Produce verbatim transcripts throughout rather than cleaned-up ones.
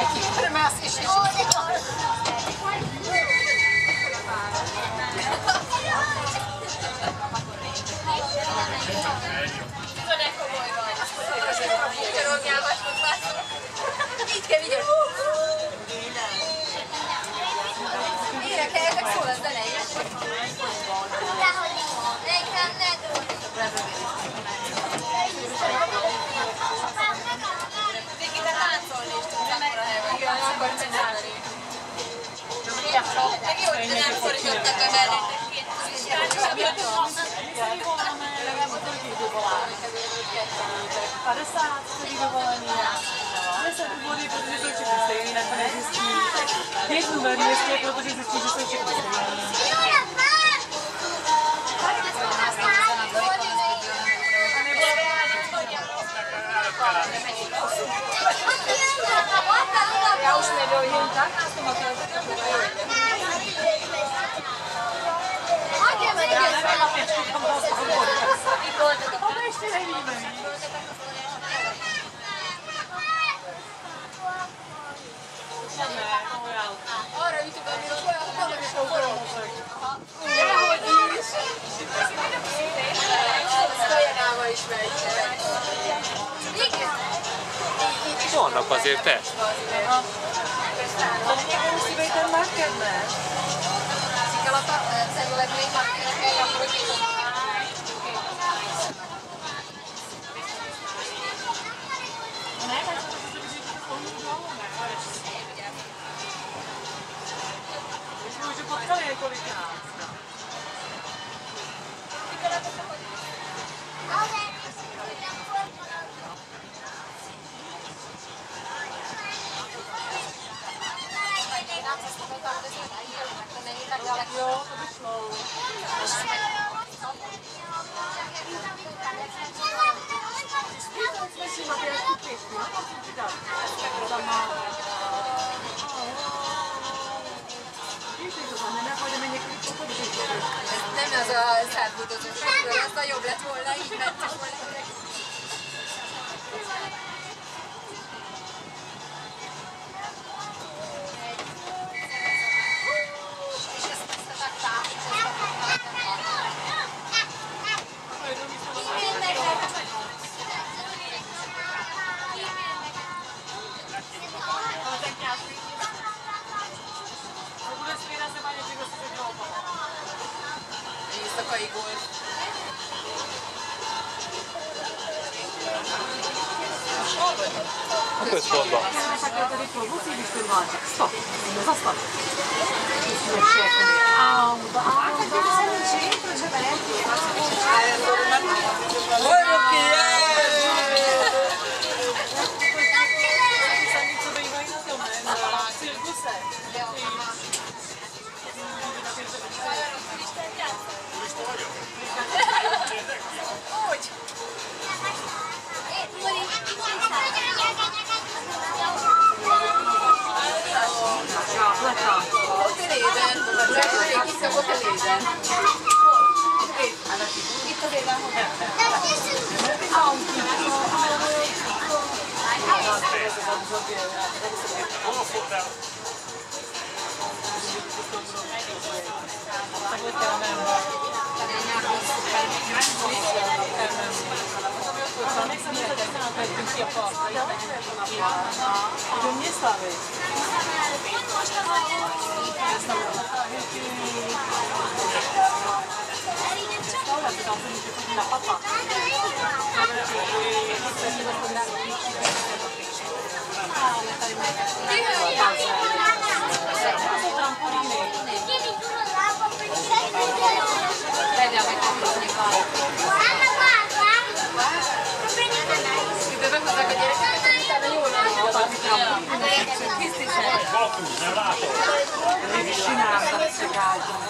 padesát celý dovolený. deset důvody, protože jsou všechny stejný, nakonec zjistí. Pět numerů ještě, protože zjistí, že jsou všechny stejný. Já už nedojím, tak nás to motel. Já nevím, na pěčku tam bylo zhovoru. To ještě nevíme. Arra ütőben mi olyan, hogy nem is foglalkozok. Nehogy is! Szajánával is megy. Vannak azért te. Nekem szíveitem már kedves. Szikalata, szerileg még már kell, akkor kicsit. Už potkali několikrát. Jo, to by šlo. Jsme si Matyášku pěšky, tam má... Nem az a szállítozós, az a jobb lett volna, így mentünk volna. Éjszakai golf. A központban. Hotelében, itt a hotelében. Itt az éven Do města, vej. Stále se tam se může chodit na papa. To trampolíny. Időben hozzák a gyerekeket, hogy utána jól van. Nem látom. Még is csináltak szegágyban.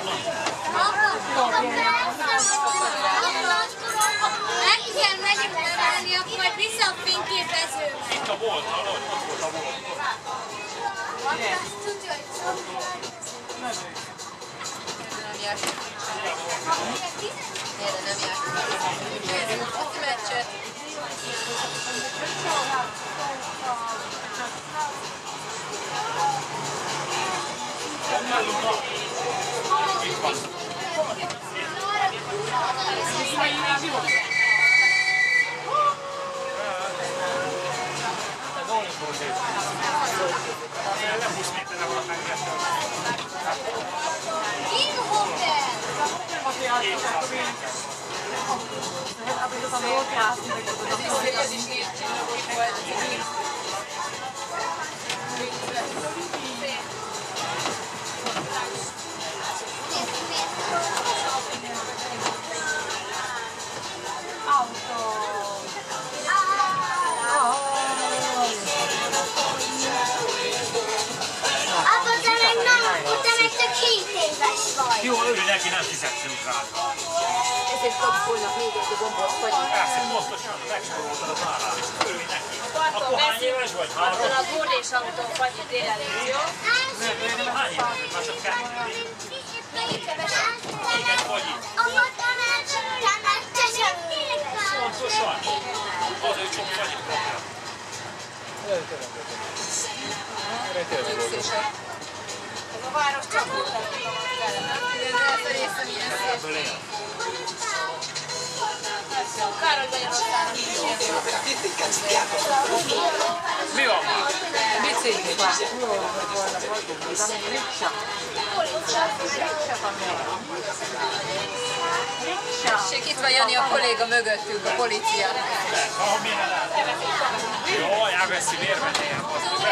Meg kell megmutatni, akkor vissza a fényképezőbe. Itt a volt, hallod? Ott volt a volt. Nem jártunk. Erre nem jártunk. Nézzük a meccset. Jó, örülj neki, nem fizettünk rá. Ezért kapsz volna még egy gombot, hogy... Persze, pontosan, megspóroltad az árát. Örülj neki. Akkor hány éves vagy? Három? Attól a gódés autón fagyit délelőtt, jó? Hány éves vagy? Már csak kettő. Még egy fagyit. Pontosan. Az, hogy sok fagyit kapja. Ez a város csak voltak, de ez a része milyen szép. Kár, hogy Magyarországon Mi van már? Bicikli van. Ség, itt van Jani a kolléga mögöttünk, a policia. Ha milyen el? Jó, elveszi, miért vennél?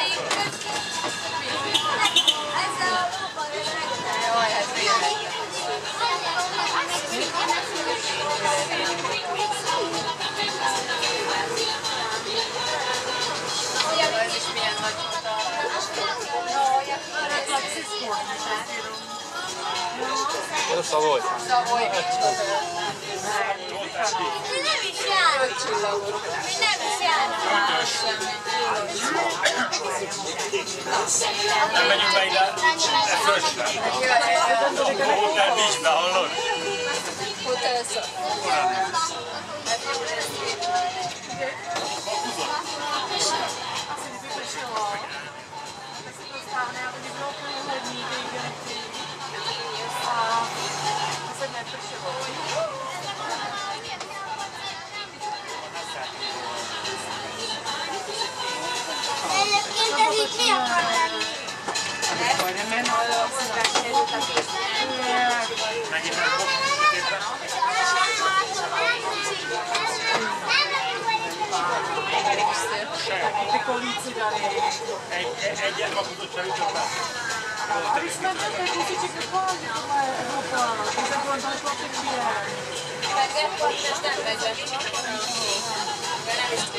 Jaj, ez milyen. Ez is milyen nagy Ez a Savoy. Savoy. Mi nem is járunk. Mi nem is járunk. Nem megyünk be ide, de Frösre. A Hotel Beachbe, hallod? Hotel szó. Egyébként ez így mi akar lenni? Megint nem fog egyet kapott, csak jutott le. És nem megy. De nem is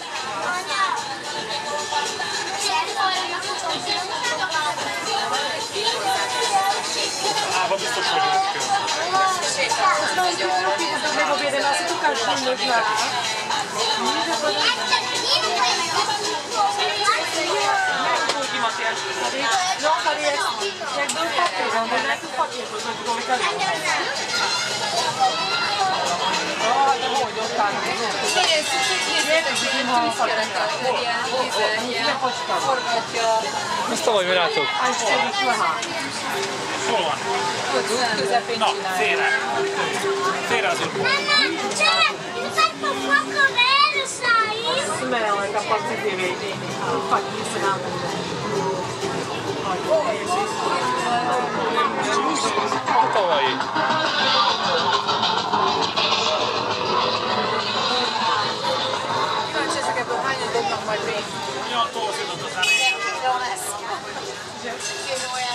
Ába biztos vagyunk kül. Devo vedere la stucca al fondo di là. No, fare jak był papier, on był jak papier, to jest go wykaże. O, to było dostane. Ilyen szükségnéztek, ilyen tűzkereket, ilyen vízen, ilyen forgatja. Ezt tavaly mi látok. A jeszcze jest leha. Hol van? Ott közepén Na, csinálja. félre. Félre az urból. Smell like a positive fuck you sound. Tavalyi. Kíváncsi ezek ebből hányan dobnak majd még. Olyan torzított az elején. Jó lesz. Két olyan.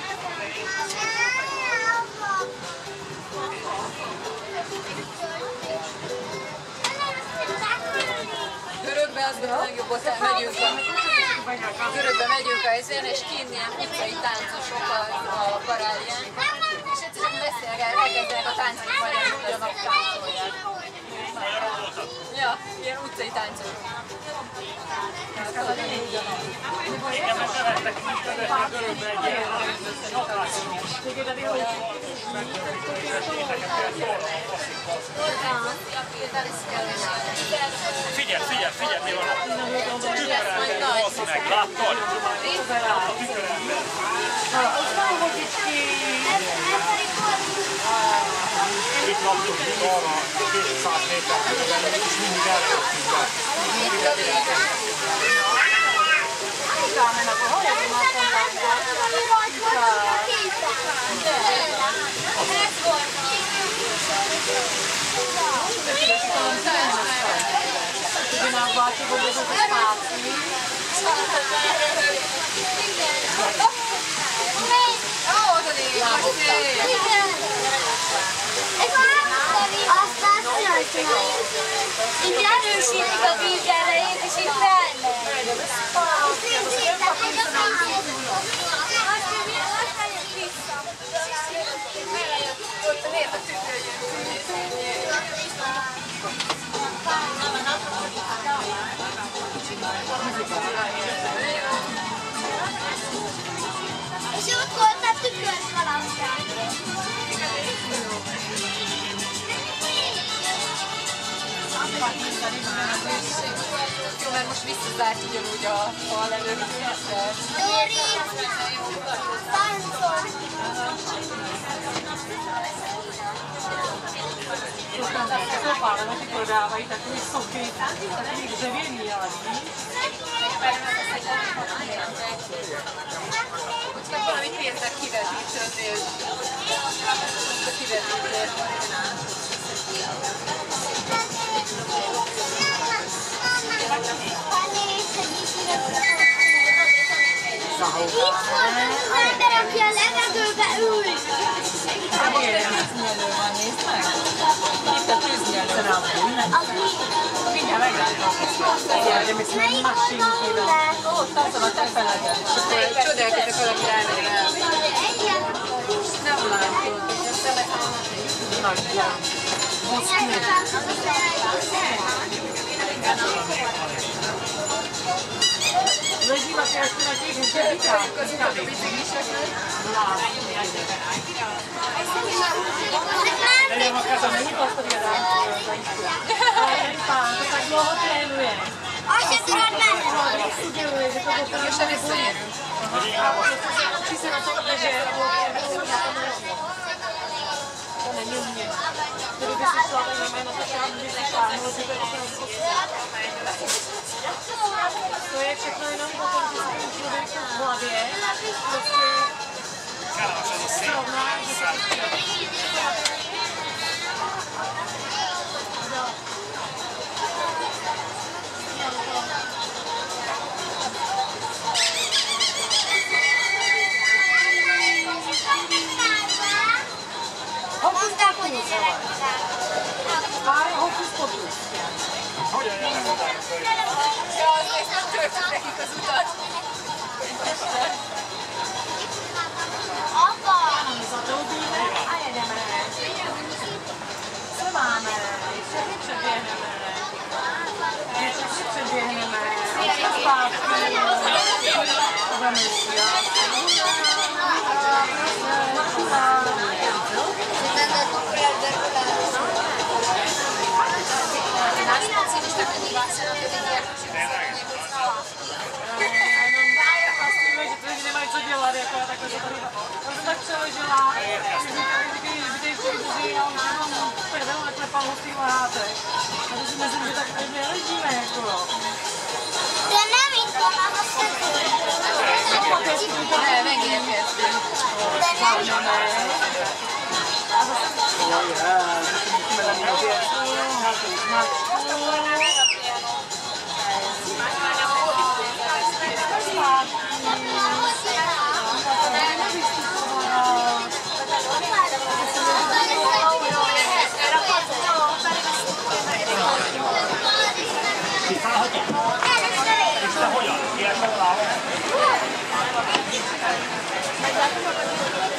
Görögbe az a legjobb, ott megyünk a Görögbe megyünk a helyszínen, és kint ilyen utcai táncosok a, a parálján. És egyszerűen beszélget, elkezdenek a táncot magyarul, ugyanak táncolják. Ja, ilyen utcai táncosok. Igen, mert nevettek mindenre a Görögbe egy ilyen szakászolós. Figyelj, figyelj, figyelj, mi van ott? Tükörelben valószínűleg, láttad? A tükörelben. arra kétszáz méter körülben, és mindig eljöttünk be. Utána mennek a hajadon a Báti gondolkodott a spáci. Ó, oda négy, Aztán csináljuk. Így erősítik a víz elejét, és így felmegy. ott nézd a És ott volt a tükörkalandján. Jó, mert most visszazárt ugyanúgy a fal előtt. Dori! Táncol! Sopára neki prodávai, tak mi soky, takový dřevěný, ale víš? Csak valami pénznek kivetítőnél. A kivetítőt. Itt volt az ember, aki a levegőbe ül. Tűznyelő van, nézd meg! Itt a tűznyelő. Mindjárt meglátom. De még nem masinkével. Ott azon a tefelegen. Csodálkozok, valaki rámegy rá. Nem látod. Nagyon. Most mi? Ležíva se až na těch hřebíkách. Nevím, jaká to není postovědá. Ale ten pán to tak dlouho trénuje. Azt se tudod menni. Uděluje, že to potom Ještě visszaérünk. učí se na to, že to není u mě. Kdyby si šla, tak jméno to šla, kdyby si šáhnout, že to je opravdu to je všechno jenom o tom, že se ten člověk v hlavě prostě srovná, že se hokus pokus. Háj, hokus pokus. Ja, az még nem töltött nekik az utat. Apa! Zadoubíme a jedeme. Co máme? Všechny předběhneme. Všechny předběhneme. A zpátky. Budeme si dát. Nemají co dělat, jako takhle to tady. Já jsem tak přeležela, říkají, že by tady vždy já už mám prdel takhle palovský lehátek. A to si myslím, že tak tady neležíme, jako jo. De nem itt van a szökő. Ne, megérkeztünk. De nem itt van. És te hogyan? Ilyesben valahol?